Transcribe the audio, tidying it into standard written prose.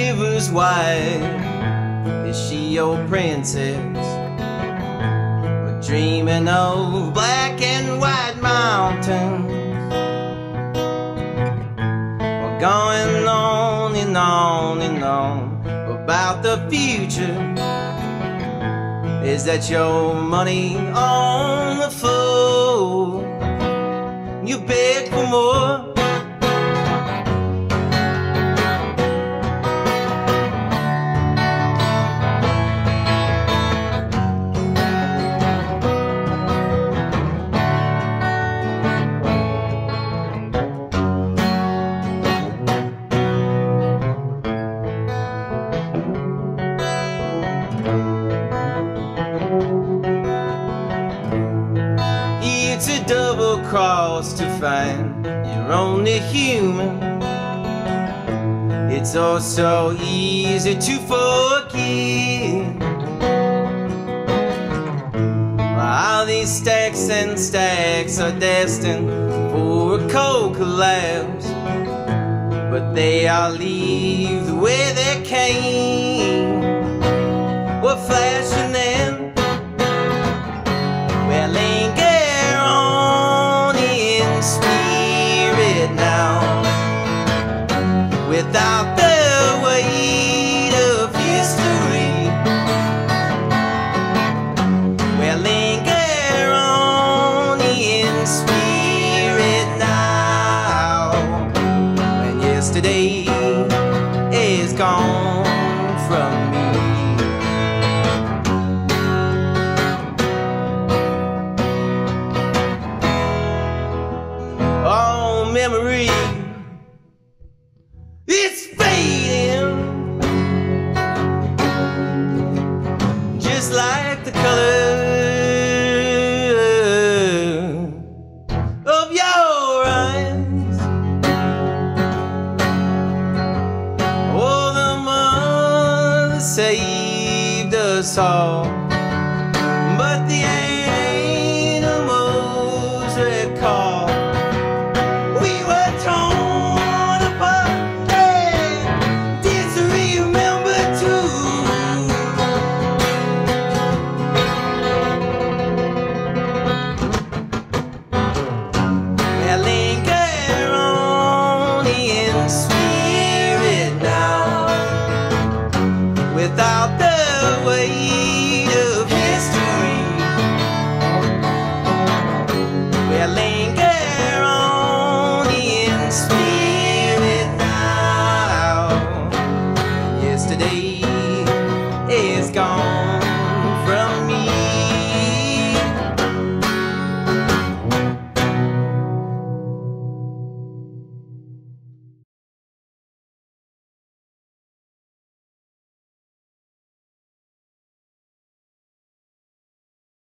river's wide. Is she your princess? We're dreaming of black and white mountains. We're going on and on and on about the future. Is that your money on the floor? You beg for more. It's a double cross to find you're only human. It's also easy to forget. While these stacks and stacks are destined for a cold collapse, but they all leave the way they came. We're flashing them. We're linger on in spirit now, without the weight of history. We're linger on in spirit now, when yesterday is gone from me. Oh, memory, it's fading, just like the color of your eyes. Oh, the mother saved us all, but the animals recall. Linger on in spirit now, without the weight